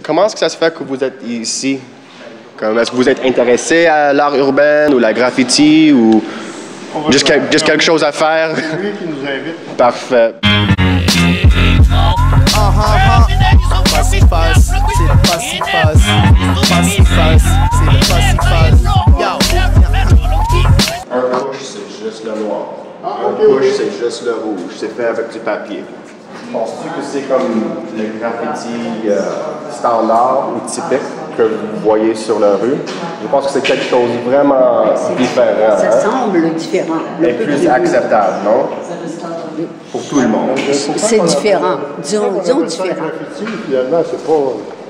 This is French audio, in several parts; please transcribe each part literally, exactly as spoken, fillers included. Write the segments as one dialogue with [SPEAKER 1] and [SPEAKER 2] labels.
[SPEAKER 1] comment est-ce que ça se fait que vous êtes ici? Est-ce que vous êtes intéressé à l'art urbain ou la graffiti ou juste, quel, juste quelque chose à faire?
[SPEAKER 2] C'est lui qui nous invite.
[SPEAKER 1] Parfait.
[SPEAKER 3] Paciface, c'est le paciface. Paciface, c'est le paciface.
[SPEAKER 1] Un push, c'est juste le noir.
[SPEAKER 2] Ah,
[SPEAKER 1] un
[SPEAKER 2] okay,
[SPEAKER 1] push,
[SPEAKER 2] okay.
[SPEAKER 1] c'est juste le rouge. C'est fait avec du papier. Penses-tu que c'est comme le graffiti euh, standard ou typique que vous voyez sur la rue? Je pense que c'est quelque chose de vraiment différent.
[SPEAKER 4] Ça
[SPEAKER 1] hein?
[SPEAKER 4] semble différent.
[SPEAKER 1] Et plus acceptable, non? Pour tout le monde.
[SPEAKER 4] C'est différent. Disons, disons différent.
[SPEAKER 2] Le graffiti, finalement, c'est pas...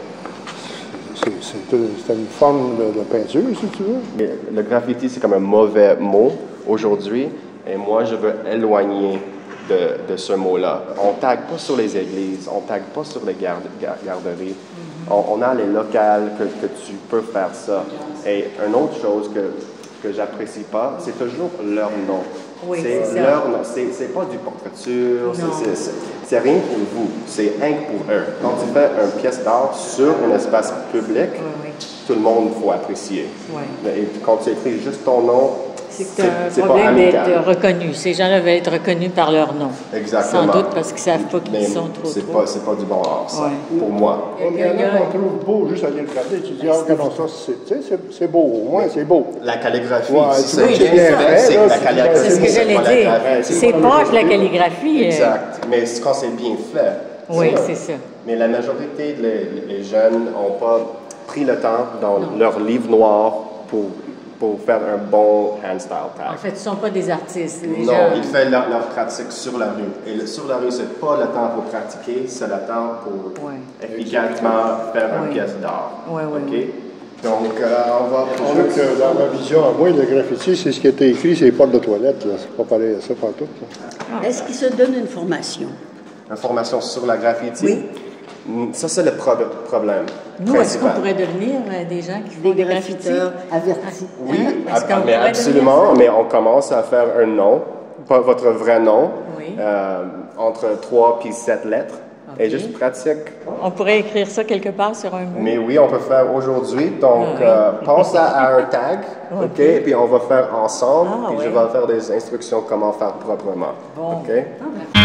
[SPEAKER 2] C'est une forme de, de peinture, si tu veux.
[SPEAKER 1] Mais le graffiti, c'est comme un mauvais mot aujourd'hui. Et moi, je veux éloigner de, de ce mot-là. On ne tague pas sur les églises, on ne tague pas sur les garde, garderies. Mm-hmm. on, on a les locales que, que tu peux faire ça. Et une autre chose que, que j'apprécie pas, c'est toujours leur nom.
[SPEAKER 4] Oui,
[SPEAKER 1] c'est leur nom. C'est pas du portraiture, c'est rien pour vous, c'est rien pour eux. Quand tu fais une pièce d'art sur un espace public, oui, oui. tout le monde faut apprécier. Oui. Et quand tu écris juste ton nom,
[SPEAKER 5] c'est un problème d'être reconnu. Ces gens-là veulent être reconnus par leur nom.
[SPEAKER 1] Exactement.
[SPEAKER 5] Sans doute parce qu'ils ne savent pas qui sont trop
[SPEAKER 1] c'est
[SPEAKER 5] trop.
[SPEAKER 1] pas, c'est pas du bon art, ça,
[SPEAKER 5] ouais.
[SPEAKER 1] pour moi.
[SPEAKER 2] Il y en a qu'on trouve beau juste à aller le regarder. Tu dis, ah, regardons ça, c'est beau, au moins c'est beau.
[SPEAKER 1] La calligraphie,
[SPEAKER 2] ouais,
[SPEAKER 1] c'est
[SPEAKER 2] bien fait.
[SPEAKER 5] C'est ce que j'allais dire. C'est proche de la calligraphie.
[SPEAKER 1] Exact, mais quand c'est bien fait.
[SPEAKER 5] Oui, c'est ça.
[SPEAKER 1] Mais la majorité des jeunes n'ont pas pris le temps dans non. leur livre noir pour... pour faire un bon hand-style tag.
[SPEAKER 5] En fait, ce ne sont pas des artistes. Les
[SPEAKER 1] non,
[SPEAKER 5] gens...
[SPEAKER 1] ils font leur, leur pratique sur la rue. Et le, sur la rue, ce n'est pas le temps pour pratiquer, c'est le temps pour ouais. efficacement faire une ouais. pièce d'art.
[SPEAKER 5] Oui, oui.
[SPEAKER 1] Okay? Donc, euh, on va...
[SPEAKER 2] On voit que dans ma vision, à moi, le graffiti, c'est ce qui a été écrit, c'est les portes de toilette. C'est pas pareil à ça partout.
[SPEAKER 4] Ah. Est-ce qu'il se donne une formation?
[SPEAKER 1] Une formation sur la graffiti?
[SPEAKER 4] Oui.
[SPEAKER 1] Ça, c'est le pro problème.
[SPEAKER 5] Nous, est-ce qu'on pourrait devenir euh, des gens qui font des, des graffiteurs
[SPEAKER 4] avertis?
[SPEAKER 1] Oui, hein? ah, mais absolument, mais on commence à faire un nom, pas votre vrai nom, oui. euh, entre trois et sept lettres, okay. et juste pratique.
[SPEAKER 5] On pourrait écrire ça quelque part sur un mot?
[SPEAKER 1] Mais oui, on peut faire aujourd'hui, donc ah, oui. euh, pense à, à un tag, OK, okay. et puis on va faire ensemble, ah, et oui. je vais faire des instructions comment faire proprement, bon. OK? Ah,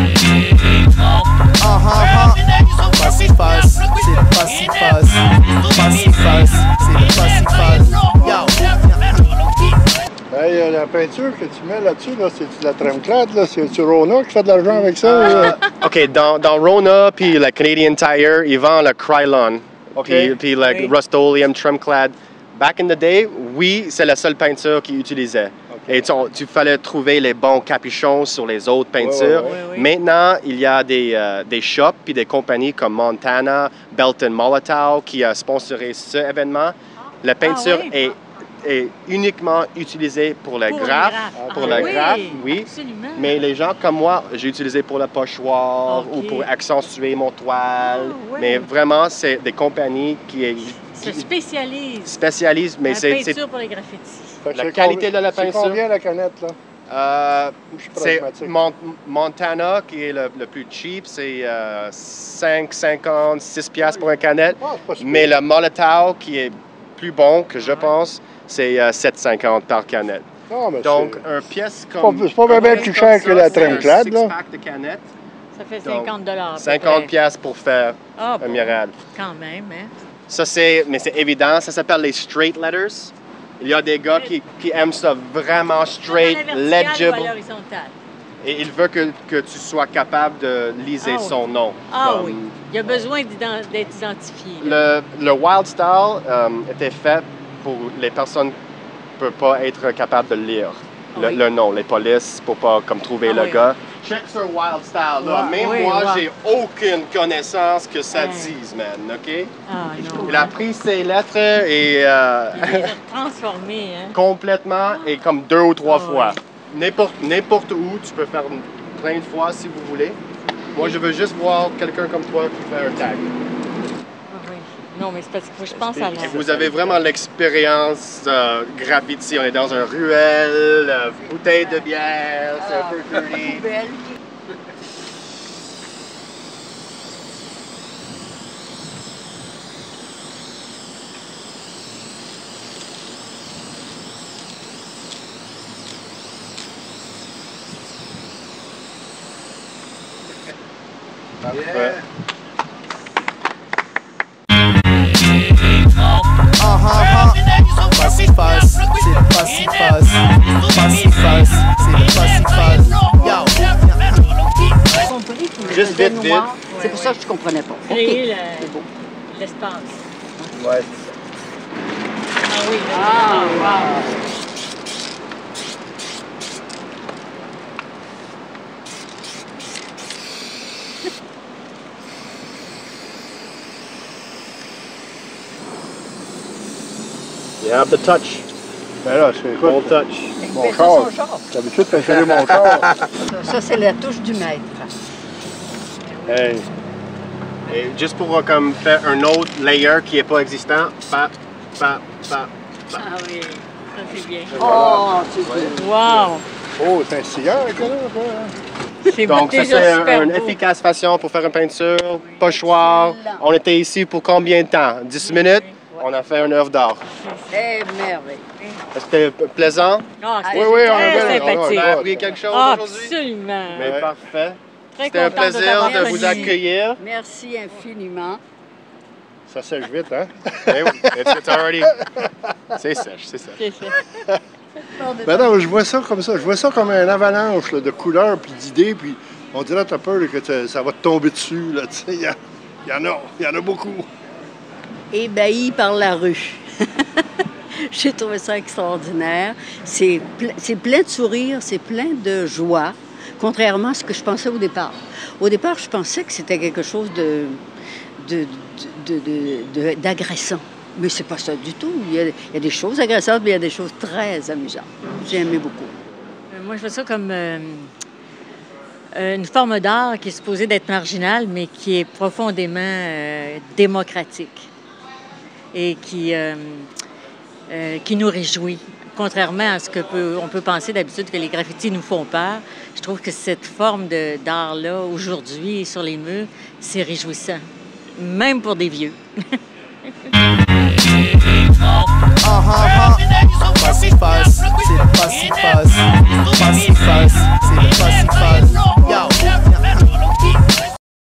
[SPEAKER 3] Paciface, c'est le paciface. Paciface, c'est le paciface.
[SPEAKER 2] Hey, la peinture que tu mets là-dessus, là, c'est de la Tremclad, là? C'est-tu Rona qui fait de l'argent avec ça? Euh,
[SPEAKER 1] OK, dans, dans Rona, puis la Canadian Tire, ils vendent le Krylon, okay. puis, puis le oui. Rust-Oleum Tremclad. Back in the day, oui, c'est la seule peinture qu'ils utilisaient. Okay. Et tu, tu fallait trouver les bons capuchons sur les autres peintures. Ouais, ouais, ouais. Maintenant, il y a des, euh, des shops et des compagnies comme Montana, Belton Molotov qui a sponsoré ce événement. La peinture ah, oui. est, est uniquement utilisée pour le graphe. Pour
[SPEAKER 5] ah,
[SPEAKER 1] le
[SPEAKER 5] oui,
[SPEAKER 1] graphe, oui.
[SPEAKER 5] Absolument.
[SPEAKER 1] Mais les gens comme moi, j'ai utilisé pour le pochoir okay. ou pour accentuer mon toile. Ah, oui. Mais vraiment, c'est des compagnies qui
[SPEAKER 5] se spécialisent.
[SPEAKER 1] Spécialisent, mais c'est
[SPEAKER 5] peinture pour les graffitis.
[SPEAKER 1] La qualité de la peinture.
[SPEAKER 2] C'est combien la canette, là?
[SPEAKER 1] Euh, c'est Mont Montana qui est le, le plus cheap, c'est euh, cinq cinquante, six piastres pour une canette. Ah, mais le Molotov qui est plus bon, que je pense, c'est euh, sept cinquante par canette.
[SPEAKER 2] Non,
[SPEAKER 1] donc, une pièce comme...
[SPEAKER 2] C'est pas, pas bien plus cher ça, que la Tremclad, là.
[SPEAKER 1] De canette.
[SPEAKER 5] Ça fait cinquante dollars.
[SPEAKER 1] cinquante piastres pour faire
[SPEAKER 5] ah,
[SPEAKER 1] un
[SPEAKER 5] bon,
[SPEAKER 1] murale.
[SPEAKER 5] Quand même, hein?
[SPEAKER 1] Ça, c'est... Mais c'est évident, ça s'appelle les straight letters. Il y a des gars qui, qui aiment ça vraiment straight, legible. Et il veut que, que tu sois capable de liser
[SPEAKER 5] ah,
[SPEAKER 1] son nom.
[SPEAKER 5] Ah comme, oui, il a besoin d'être identifié.
[SPEAKER 1] Le, le Wild Style euh, était fait pour les personnes qui ne peuvent pas être capables de lire le, oui. le nom, les polices, pour pas comme trouver ah, le oui. gars. Check sur Wild Style, là. Même oui, moi, j'ai aucune connaissance que ça ouais. dise, man, OK? Ah, non, il a pris ses lettres et... Euh,
[SPEAKER 5] il les a transformées, hein?
[SPEAKER 1] Complètement, et comme deux ou trois ah, fois. Ouais. N'importe où, tu peux faire plein de fois si vous voulez. Moi, je veux juste voir quelqu'un comme toi qui fait un tag.
[SPEAKER 5] Ah, oui. Non, mais c'est parce que je pense à la...
[SPEAKER 1] Vous avez vraiment l'expérience euh, graffiti. On est dans un ruelle, euh, bouteille de bière, c'est ah, un peu dirty.
[SPEAKER 2] Parfait.
[SPEAKER 3] Fussy Fuzz, c'est le Fussy Fuzz. Fussy Fuzz, c'est le Fussy Fuzz. Yo!
[SPEAKER 1] Juste vite, vite.
[SPEAKER 4] C'est pour ça que je ne comprenais pas.
[SPEAKER 5] Créer
[SPEAKER 4] OK.
[SPEAKER 5] le- l'espace.
[SPEAKER 2] Ouais.
[SPEAKER 5] Ah oui.
[SPEAKER 4] Ah, wow.
[SPEAKER 1] You have the touch.
[SPEAKER 2] Ben là, c'est
[SPEAKER 1] Full
[SPEAKER 2] écoute,
[SPEAKER 1] touch.
[SPEAKER 2] mon
[SPEAKER 4] Mais ça,
[SPEAKER 2] char.
[SPEAKER 4] son char.
[SPEAKER 2] D'habitude, tu fais mon char.
[SPEAKER 4] Ça, ça, c'est la touche du maître.
[SPEAKER 1] Hey. Et juste pour euh, comme faire un autre layer qui n'est pas existant, pa, pa, pa, pa.
[SPEAKER 5] Ah oui, ça c'est bien.
[SPEAKER 4] Oh, c'est beau.
[SPEAKER 5] Wow!
[SPEAKER 2] Oh, c'est un cigare, là, là.
[SPEAKER 5] C'est
[SPEAKER 1] Donc ça
[SPEAKER 5] déjà
[SPEAKER 1] c'est
[SPEAKER 5] super
[SPEAKER 1] une
[SPEAKER 5] beau.
[SPEAKER 1] efficace façon pour faire une peinture, pochoir. On était ici pour combien de temps? dix minutes? On a fait une œuvre d'art.
[SPEAKER 4] C'est merveilleux.
[SPEAKER 1] Est-ce que c'était plaisant?
[SPEAKER 5] Ah,
[SPEAKER 2] Oui, oui, on a
[SPEAKER 5] très
[SPEAKER 2] bien-
[SPEAKER 1] On a
[SPEAKER 5] sympathique.
[SPEAKER 1] appris quelque chose
[SPEAKER 5] Ah,
[SPEAKER 1] aujourd'hui?
[SPEAKER 5] absolument.
[SPEAKER 1] Mais
[SPEAKER 2] Ouais.
[SPEAKER 1] parfait.
[SPEAKER 5] Très
[SPEAKER 1] C'était un
[SPEAKER 5] contente de
[SPEAKER 1] plaisir
[SPEAKER 5] t'avoir
[SPEAKER 1] de vous
[SPEAKER 5] connu.
[SPEAKER 1] accueillir.
[SPEAKER 4] Merci infiniment.
[SPEAKER 2] Ça sèche vite, hein?
[SPEAKER 1] Eh oui, it's, it's already... C'est sèche, c'est sèche.
[SPEAKER 5] C'est ça.
[SPEAKER 2] Ben non, je vois ça comme ça. Je vois ça comme une avalanche là, de couleurs puis d'idées. Puis on dirait, t'as peur là, que te- ça va te tomber dessus. Là, tu sais. Il y, a- il y en a. Il y en a beaucoup.
[SPEAKER 4] Ébahi par la rue. J'ai trouvé ça extraordinaire. C'est ple- c'est plein de sourires, c'est plein de joie, contrairement à ce que je pensais au départ. Au départ, je pensais que c'était quelque chose de, de, de- de- de- d'agressant. Mais c'est pas ça du tout. Il y, a, il y a des choses agressantes, mais il y a des choses très amusantes. J'ai aimé beaucoup.
[SPEAKER 5] Euh, Moi, je vois ça comme euh, euh, une forme d'art qui est supposée d'être marginale, mais qui est profondément euh, démocratique et qui, euh, euh, qui nous réjouit. Contrairement à ce que peut, on peut penser d'habitude que les graffitis nous font peur, je trouve que cette forme de- d'art-là, aujourd'hui, sur les murs, c'est réjouissant, même pour des vieux.
[SPEAKER 3] Fussy Fuzz, c'est le Fussy Fuzz.